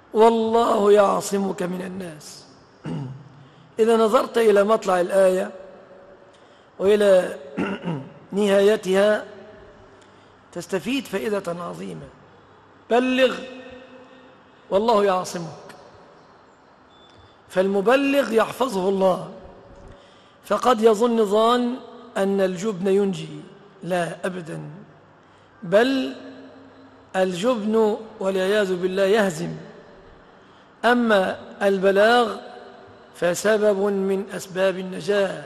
والله يعصمك من الناس. إذا نظرت إلى مطلع الآية وإلى نهايتها تستفيد فائدة عظيمة. بلغ والله يعصمك، فالمبلغ يحفظه الله. فقد يظن ظان أن الجبن ينجي، لا أبدا، بل الجبن والعياذ بالله يهزم. أما البلاغ فسبب من أسباب النجاة،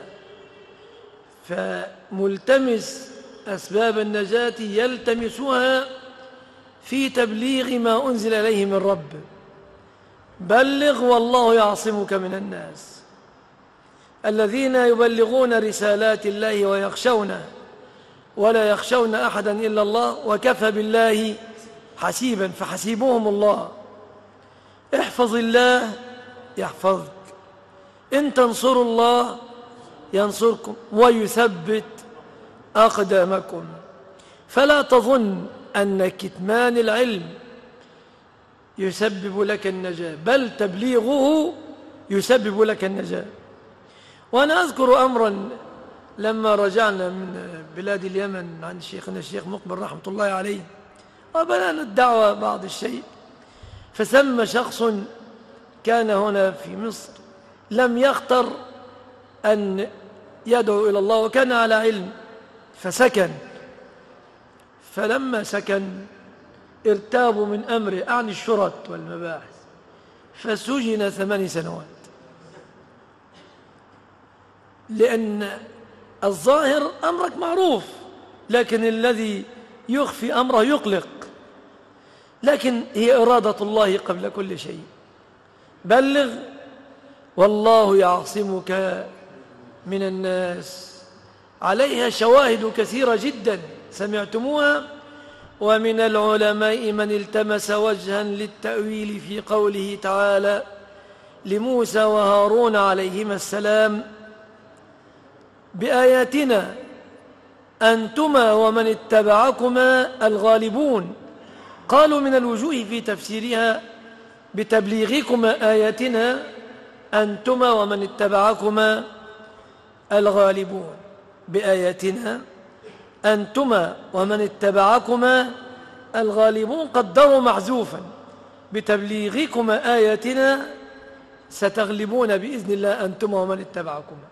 فملتمس أسباب النجاة يلتمسها في تبليغ ما أنزل إليه من رب. بلغ والله يعصمك من الناس. الذين يبلغون رسالات الله ويخشونه ولا يخشون أحدا إلا الله وكفى بالله حسيبا، فحسيبهم الله. احفظ الله يحفظك، إن تنصروا الله ينصركم ويثبت أقدامكم. فلا تظن أن كتمان العلم يسبب لك النجاة، بل تبليغه يسبب لك النجاة. وأنا أذكر أمرا لما رجعنا من بلاد اليمن عند شيخنا الشيخ مقبل رحمة الله عليه وبدأنا الدعوة بعض الشيء، فثم شخص كان هنا في مصر لم يختر أن يدعو إلى الله وكان على علم، فسكن. فلما سكن ارتابوا من أمره عن الشرط والمباحث، فسجن 8 سنوات، لأن الظاهر أمرك معروف، لكن الذي يخفي أمره يقلق. لكن هي إرادة الله قبل كل شيء. بلغ والله يعصمك من الناس. عليها شواهد كثيرة جدا سمعتموها. ومن العلماء من التمس وجها للتأويل في قوله تعالى لموسى وهارون عليهما السلام بآياتنا أنتما ومن اتبعكما الغالبون. قالوا من الوجوه في تفسيرها بتبليغكما آياتنا أنتما ومن اتبعكما الغالبون، بآياتنا أنتما ومن اتبعكما الغالبون قدروا محذوفا بتبليغكما آياتنا ستغلبون بإذن الله أنتما ومن اتبعكما.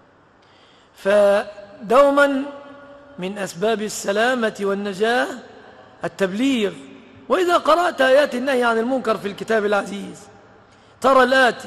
فدوما من أسباب السلامة والنجاة التبليغ. وإذا قرأت آيات النهي عن المنكر في الكتاب العزيز ترى الآتي: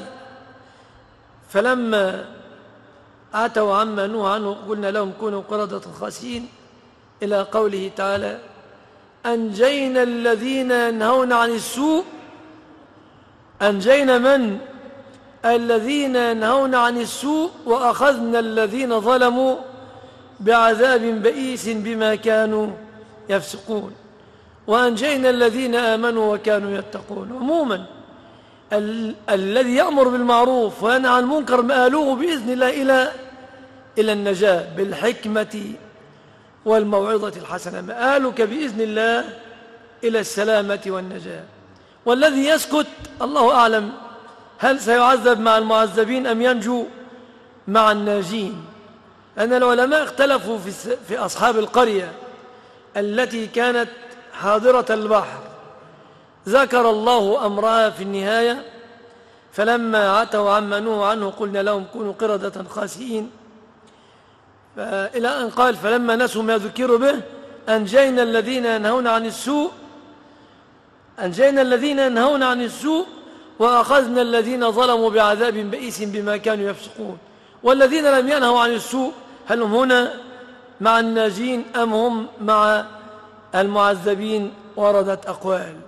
فلما عتوا عما نهوا عنه قلنا لهم كونوا قردة خاسئين، إلى قوله تعالى أنجينا الذين ينهون عن السوء. أنجينا من؟ الذين ينهون عن السوء وأخذنا الذين ظلموا بعذاب بئيس بما كانوا يفسقون. وأنجينا الذين آمنوا وكانوا يتقون. عموما الذي يأمر بالمعروف وينهى عن المنكر مآلوه بإذن الله إلى النجاة بالحكمة والموعظة الحسنة. مآلك بإذن الله إلى السلامة والنجاة. والذي يسكت الله أعلم هل سيعذب مع المعذبين أم ينجو مع الناجين. أن العلماء اختلفوا في أصحاب القرية التي كانت حاضرة البحر. ذكر الله أمرها في النهاية فلما عتوا عما نهوا عنه قلنا لهم كونوا قردة خاسئين، إلى أن قال فلما نسوا ما ذكروا به أنجينا الذين ينهون عن السوء. أنجينا الذين ينهون عن السوء وأخذنا الذين ظلموا بعذاب بئيس بما كانوا يفسقون. والذين لم ينهوا عن السوء هل هم هنا مع الناجين أم هم مع المعذبين؟ وردت أقوال.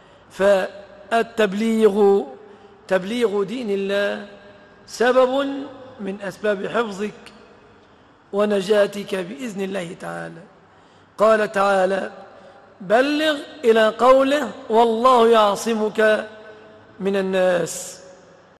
فالتبليغ تبليغ دين الله سبب من أسباب حفظك ونجاتك بإذن الله تعالى. قال تعالى بلغ إلى قوله والله يعصمك من الناس.